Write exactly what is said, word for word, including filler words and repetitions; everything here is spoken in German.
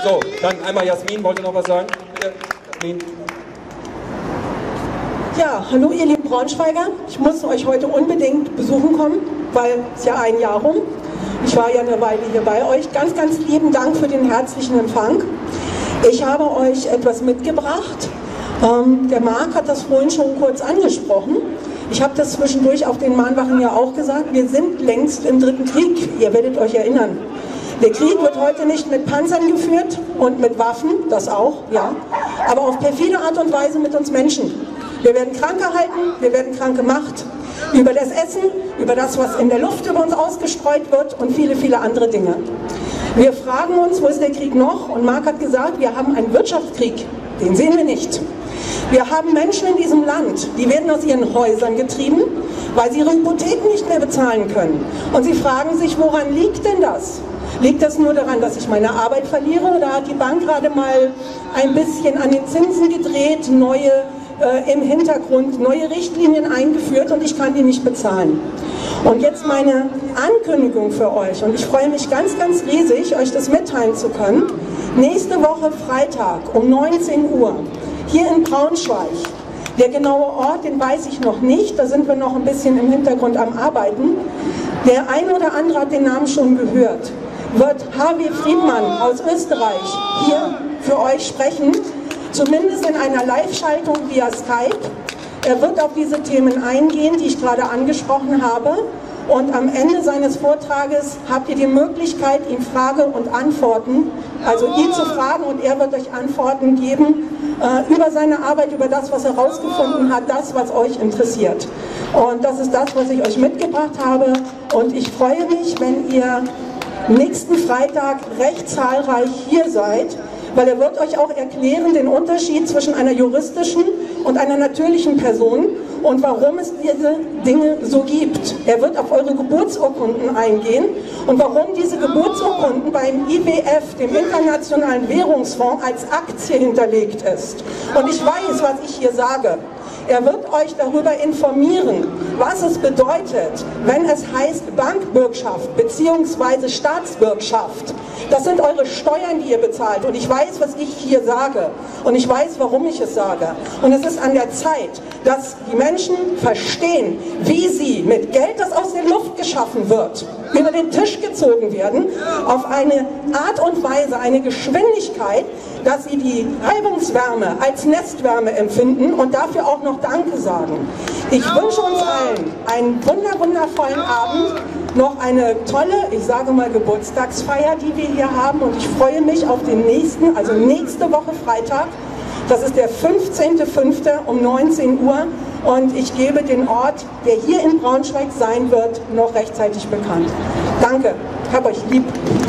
So, dann einmal Jasmin, wollte noch was sagen? Bitte, Jasmin. Ja, hallo ihr lieben Braunschweiger. Ich muss euch heute unbedingt besuchen kommen, weil es ja ein Jahr rum. Ich war ja eine Weile hier bei euch. Ganz, ganz lieben Dank für den herzlichen Empfang. Ich habe euch etwas mitgebracht. Ähm, der Marc hat das vorhin schon kurz angesprochen. Ich habe das zwischendurch auf den Mahnwachen ja auch gesagt. Wir sind längst im dritten Krieg. Ihr werdet euch erinnern. Der Krieg wird heute nicht mit Panzern geführt und mit Waffen, das auch, ja, aber auf perfide Art und Weise mit uns Menschen. Wir werden Kranke halten, wir werden krank gemacht, über das Essen, über das, was in der Luft über uns ausgestreut wird und viele, viele andere Dinge. Wir fragen uns, wo ist der Krieg noch? Und Marc hat gesagt, wir haben einen Wirtschaftskrieg, den sehen wir nicht. Wir haben Menschen in diesem Land, die werden aus ihren Häusern getrieben, weil sie ihre Hypotheken nicht mehr bezahlen können. Und sie fragen sich, woran liegt denn das? Liegt das nur daran, dass ich meine Arbeit verliere, oder hat die Bank gerade mal ein bisschen an den Zinsen gedreht, neue äh, im Hintergrund, neue Richtlinien eingeführt und ich kann die nicht bezahlen? Und jetzt meine Ankündigung für euch, und ich freue mich ganz, ganz riesig, euch das mitteilen zu können. Nächste Woche Freitag um neunzehn Uhr hier in Braunschweig. Der genaue Ort, den weiß ich noch nicht, da sind wir noch ein bisschen im Hintergrund am Arbeiten. Der ein oder andere hat den Namen schon gehört. Wird Harvey Friedman aus Österreich hier für euch sprechen, zumindest in einer Live-Schaltung via Skype. Er wird auf diese Themen eingehen, die ich gerade angesprochen habe. Und am Ende seines Vortrages habt ihr die Möglichkeit, ihm Frage und Antworten, also ihn zu fragen, und er wird euch Antworten geben äh, über seine Arbeit, über das, was er herausgefunden hat, das, was euch interessiert. Und das ist das, was ich euch mitgebracht habe. Und ich freue mich, wenn ihr nächsten Freitag recht zahlreich hier seid, weil er wird euch auch erklären den Unterschied zwischen einer juristischen und einer natürlichen Person und warum es diese Dinge so gibt. Er wird auf eure Geburtsurkunden eingehen und warum diese Geburtsurkunden beim I W F, dem Internationalen Währungsfonds, als Aktie hinterlegt ist. Und ich weiß, was ich hier sage. Er wird euch darüber informieren, was es bedeutet, wenn es heißt Bankbürgschaft bzw. Staatsbürgschaft. Das sind eure Steuern, die ihr bezahlt. Und ich weiß, was ich hier sage. Und ich weiß, warum ich es sage. Und es ist an der Zeit, dass die Menschen verstehen, wie sie mit Geld, das aus der Luft geschaffen wird, über den Tisch gezogen werden, auf eine Art und Weise, eine Geschwindigkeit, dass sie die Reibungswärme als Nestwärme empfinden und dafür auch noch Danke sagen. Ich wünsche uns allen einen wunder, wundervollen Abend, noch eine tolle, ich sage mal Geburtstagsfeier, die wir hier haben, und ich freue mich auf den nächsten, also nächste Woche Freitag. Das ist der fünfzehnte fünfte um neunzehn Uhr und ich gebe den Ort, der hier in Braunschweig sein wird, noch rechtzeitig bekannt. Danke, hab euch lieb.